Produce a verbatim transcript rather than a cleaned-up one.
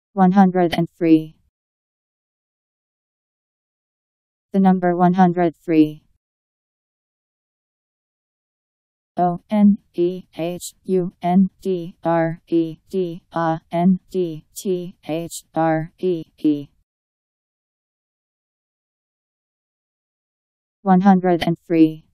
one hundred three. The number one hundred three. O N E H U N D R E D A N D T H R E E. one hundred three.